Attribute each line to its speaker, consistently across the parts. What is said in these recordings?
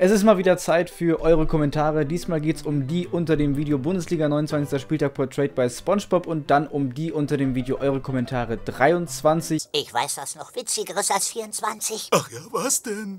Speaker 1: Es ist mal wieder Zeit für eure Kommentare. Diesmal geht es um die unter dem Video Bundesliga 29. Spieltag Portrait bei SpongeBob und dann um die unter dem Video eure Kommentare 23.
Speaker 2: Ich weiß was noch Witzigeres als 24.
Speaker 3: Ach ja, was denn?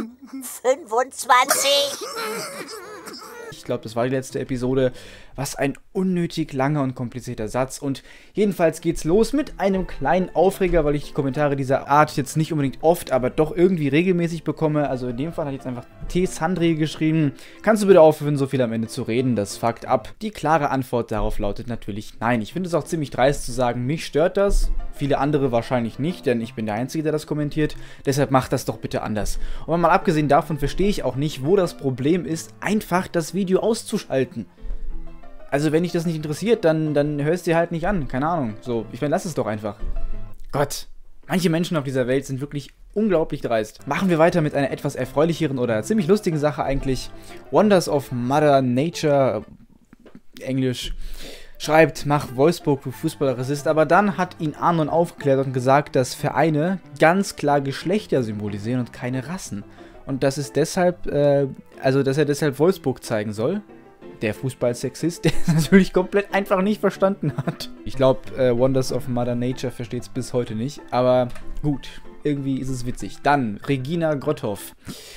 Speaker 2: 25.
Speaker 1: Ich glaube, das war die letzte Episode. Was ein unnötig langer und komplizierter Satz. Und jedenfalls geht's los mit einem kleinen Aufreger, weil ich die Kommentare dieser Art jetzt nicht unbedingt oft, aber doch irgendwie regelmäßig bekomme. Also in dem Fall hat jetzt einfach T. Sandri geschrieben. Kannst du bitte aufhören, so viel am Ende zu reden? Das fuckt ab. Die klare Antwort darauf lautet natürlich nein. Ich finde es auch ziemlich dreist zu sagen, mich stört das. Viele andere wahrscheinlich nicht, denn ich bin der Einzige, der das kommentiert. Deshalb macht das doch bitte anders. Und mal abgesehen davon verstehe ich auch nicht, wo das Problem ist, einfach das Video auszuschalten. Also wenn dich das nicht interessiert, dann hörst du dir halt nicht an. Keine Ahnung. So, ich meine, lass es doch einfach. Gott, manche Menschen auf dieser Welt sind wirklich unglaublich dreist. Machen wir weiter mit einer etwas erfreulicheren oder ziemlich lustigen Sache eigentlich. Wonders of Mother Nature, Englisch, schreibt, mach Wolfsburg, du Fußballrassist. Aber dann hat ihn Arnon aufgeklärt und gesagt, dass Vereine ganz klar Geschlechter symbolisieren und keine Rassen. Und das ist deshalb, dass er deshalb Wolfsburg zeigen soll. Der Fußballsexist, der es natürlich komplett einfach nicht verstanden hat. Ich glaube, Wonders of Mother Nature versteht es bis heute nicht. Aber gut, irgendwie ist es witzig. Dann Regina Grothoff,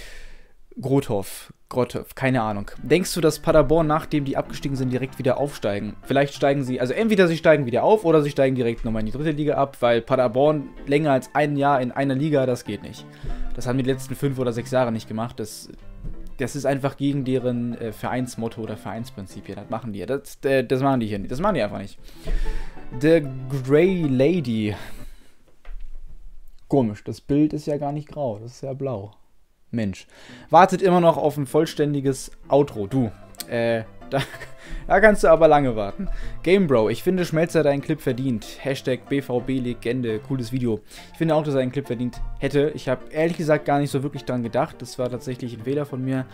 Speaker 1: keine Ahnung. Denkst du, dass Paderborn, nachdem die abgestiegen sind, direkt wieder aufsteigen? Vielleicht steigen sie, also entweder sie steigen wieder auf oder sie steigen direkt nochmal in die dritte Liga ab, weil Paderborn länger als ein Jahr in einer Liga, das geht nicht. Das haben die letzten 5 oder 6 Jahre nicht gemacht. Das ist einfach gegen deren Vereinsmotto oder Vereinsprinzipien. Das machen die. Das machen die hier nicht. Das machen die einfach nicht. The Grey Lady. Komisch, das Bild ist ja gar nicht grau. Das ist ja blau. Mensch. Wartet immer noch auf ein vollständiges Outro. Du. Da kannst du aber lange warten. Gamebro, ich finde, Schmelzer hat einen Clip verdient. Hashtag BVB-Legende, cooles Video. Ich finde auch, dass er einen Clip verdient hätte. Ich habe ehrlich gesagt gar nicht so wirklich dran gedacht. Das war tatsächlich ein Fehler von mir.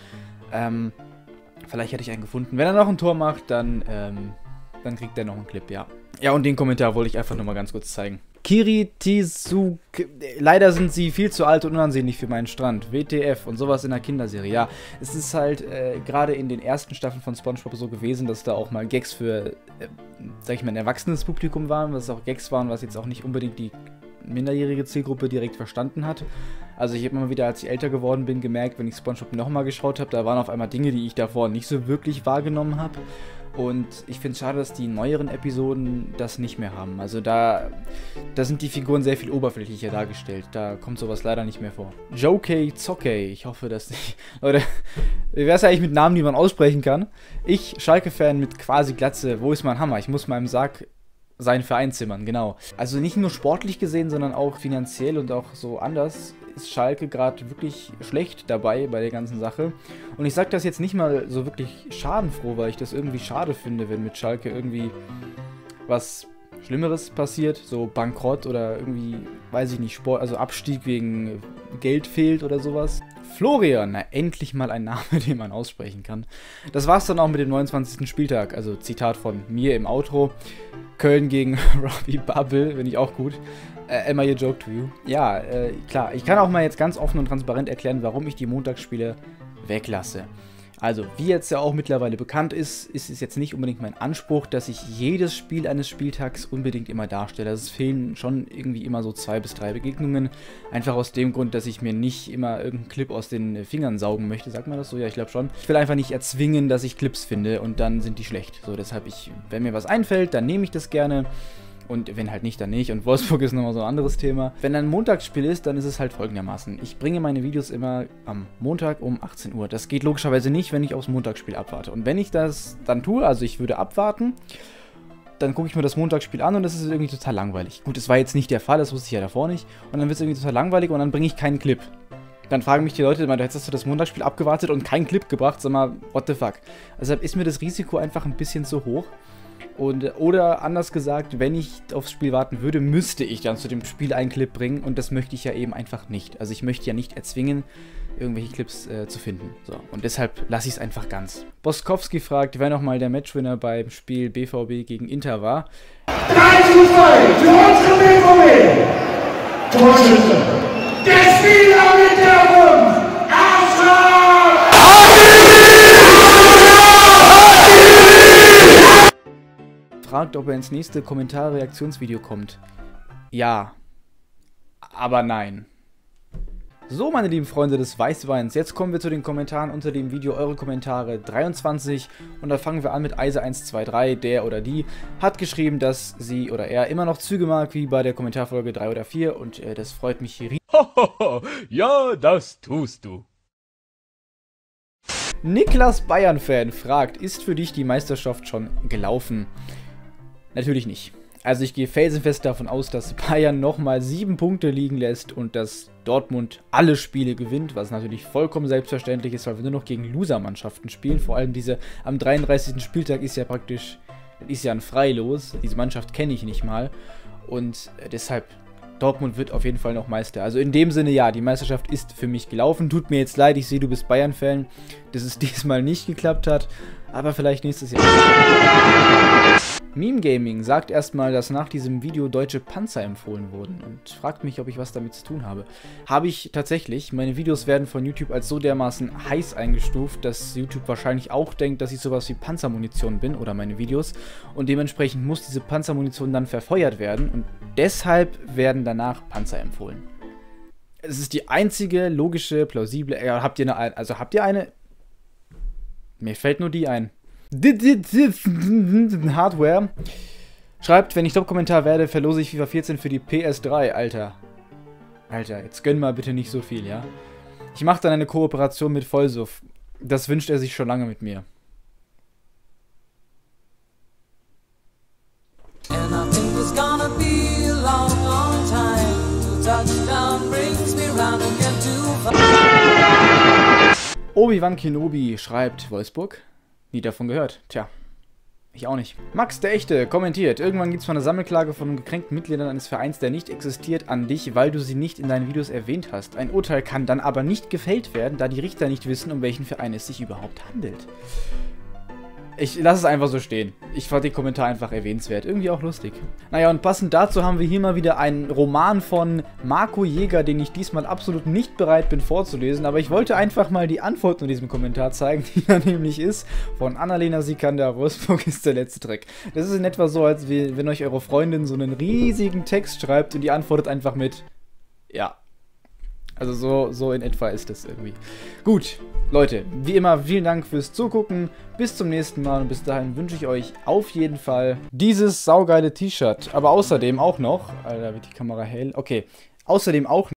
Speaker 1: Vielleicht hätte ich einen gefunden. Wenn er noch ein Tor macht, dann kriegt er noch einen Clip, ja. Ja, und den Kommentar wollte ich einfach nur mal ganz kurz zeigen. Kiritizu, leider sind sie viel zu alt und unansehnlich für meinen Strand. WTF und sowas in der Kinderserie. Ja, es ist halt gerade in den ersten Staffeln von SpongeBob so gewesen, dass da auch mal Gags für, sag ich mal, ein erwachsenes Publikum waren, was auch Gags waren, was jetzt auch nicht unbedingt die minderjährige Zielgruppe direkt verstanden hat. Also ich habe immer wieder, als ich älter geworden bin, gemerkt, wenn ich SpongeBob nochmal geschaut habe, da waren auf einmal Dinge, die ich davor nicht so wirklich wahrgenommen habe. Und ich finde es schade, dass die neueren Episoden das nicht mehr haben. Also da sind die Figuren sehr viel oberflächlicher dargestellt. Da kommt sowas leider nicht mehr vor. Jokey Zockey, ich hoffe, dass nicht. Leute, wie wäre es eigentlich mit Namen, die man aussprechen kann? Ich, Schalke-Fan mit quasi Glatze, wo ist mein Hammer? Ich muss meinem Sarg seinen Verein zimmern, genau. Also nicht nur sportlich gesehen, sondern auch finanziell und auch so anders ist Schalke gerade wirklich schlecht dabei bei der ganzen Sache. Und ich sage das jetzt nicht mal so wirklich schadenfroh, weil ich das irgendwie schade finde, wenn mit Schalke irgendwie was Schlimmeres passiert, so Bankrott oder irgendwie, weiß ich nicht, also Abstieg wegen Geld fehlt oder sowas. Florian, na endlich mal ein Name, den man aussprechen kann. Das war's dann auch mit dem 29. Spieltag, also Zitat von mir im Outro. Köln gegen Robbie Bubble, finde ich auch gut. Am I a joke to you? Ja, klar, ich kann auch mal jetzt ganz offen und transparent erklären, warum ich die Montagsspiele weglasse. Also, wie jetzt ja auch mittlerweile bekannt ist, ist es jetzt nicht unbedingt mein Anspruch, dass ich jedes Spiel eines Spieltags unbedingt immer darstelle. Also es fehlen schon irgendwie immer so 2 bis 3 Begegnungen. Einfach aus dem Grund, dass ich mir nicht immer irgendeinen Clip aus den Fingern saugen möchte. Sagt man das so? Ja, ich glaube schon. Ich will einfach nicht erzwingen, dass ich Clips finde und dann sind die schlecht. So, deshalb, wenn mir was einfällt, dann nehme ich das gerne. Und wenn halt nicht, dann nicht. Und Wolfsburg ist nochmal so ein anderes Thema. Wenn ein Montagsspiel ist, dann ist es halt folgendermaßen. Ich bringe meine Videos immer am Montag um 18 Uhr. Das geht logischerweise nicht, wenn ich aufs Montagsspiel abwarte. Und wenn ich das dann tue, also ich würde abwarten, dann gucke ich mir das Montagsspiel an und das ist irgendwie total langweilig. Gut, das war jetzt nicht der Fall, das wusste ich ja davor nicht. Und dann wird es irgendwie total langweilig und dann bringe ich keinen Clip. Dann fragen mich die Leute immer, jetzt hast du das Montagsspiel abgewartet und keinen Clip gebracht. Sag mal, what the fuck? Deshalb ist mir das Risiko einfach ein bisschen zu hoch. Oder anders gesagt, wenn ich aufs Spiel warten würde, müsste ich dann zu dem Spiel einen Clip bringen und das möchte ich ja eben einfach nicht. Also ich möchte ja nicht erzwingen, irgendwelche Clips zu finden. So, und deshalb lasse ich es einfach ganz. Boskowski fragt, wer nochmal der Matchwinner beim Spiel BVB gegen Inter war.
Speaker 4: 3:2 für unsere BVB. Torschütze. Der Spieler mit der 5. Arschloch!
Speaker 1: fragt, ob er ins nächste Kommentar-Reaktionsvideo kommt. Ja. Aber nein. So, meine lieben Freunde des Weißweins, jetzt kommen wir zu den Kommentaren unter dem Video, eure Kommentare 23 und da fangen wir an mit Eise123, der oder die hat geschrieben, dass sie oder er immer noch Züge mag, wie bei der Kommentarfolge 3 oder 4 und das freut mich riesig.
Speaker 3: Ja, das tust du.
Speaker 1: Niklas Bayern-Fan fragt, ist für dich die Meisterschaft schon gelaufen? Natürlich nicht. Also ich gehe felsenfest davon aus, dass Bayern nochmal 7 Punkte liegen lässt und dass Dortmund alle Spiele gewinnt, was natürlich vollkommen selbstverständlich ist, weil wir nur noch gegen Loser-Mannschaften spielen. Vor allem diese am 33. Spieltag ist ja praktisch, ist ja ein Freilos. Diese Mannschaft kenne ich nicht mal und deshalb Dortmund wird auf jeden Fall noch Meister. Also in dem Sinne, ja, die Meisterschaft ist für mich gelaufen. Tut mir jetzt leid, ich sehe, du bist Bayern-Fan, dass es diesmal nicht geklappt hat, aber vielleicht nächstes Jahr. Meme Gaming sagt erstmal, dass nach diesem Video deutsche Panzer empfohlen wurden und fragt mich, ob ich was damit zu tun habe. Habe ich tatsächlich. Meine Videos werden von YouTube als so dermaßen heiß eingestuft, dass YouTube wahrscheinlich auch denkt, dass ich sowas wie Panzermunition bin oder meine Videos und dementsprechend muss diese Panzermunition dann verfeuert werden und deshalb werden danach Panzer empfohlen. Es ist die einzige logische, plausible... habt ihr eine? Mir fällt nur die ein. Hardware schreibt, wenn ich Top-Kommentar werde, verlose ich FIFA 14 für die PS3, Alter. Alter, jetzt gönn mal bitte nicht so viel, ja? Ich mache dann eine Kooperation mit Vollsuff. Das wünscht er sich schon lange mit mir. Obi-Wan Kenobi schreibt, Wolfsburg? Nie davon gehört. Tja, ich auch nicht. Max der Echte kommentiert, irgendwann gibt es mal eine Sammelklage von gekränkten Mitgliedern eines Vereins, der nicht existiert, an dich, weil du sie nicht in deinen Videos erwähnt hast. Ein Urteil kann dann aber nicht gefällt werden, da die Richter nicht wissen, um welchen Verein es sich überhaupt handelt. Ich lasse es einfach so stehen. Ich fand den Kommentar einfach erwähnenswert. Irgendwie auch lustig. Naja, und passend dazu haben wir hier mal wieder einen Roman von Marco Jäger, den ich diesmal absolut nicht bereit bin vorzulesen. Aber ich wollte einfach mal die Antwort in diesem Kommentar zeigen, die da nämlich ist von Annalena Sikander, Wolfsburg ist der letzte Dreck. Das ist in etwa so, als wenn euch eure Freundin so einen riesigen Text schreibt und die antwortet einfach mit ja. Also so in etwa ist das irgendwie. Gut, Leute, wie immer, vielen Dank fürs Zugucken. Bis zum nächsten Mal und bis dahin wünsche ich euch auf jeden Fall dieses saugeile T-Shirt. Aber außerdem auch noch, Alter, wird die Kamera hell. Okay, außerdem auch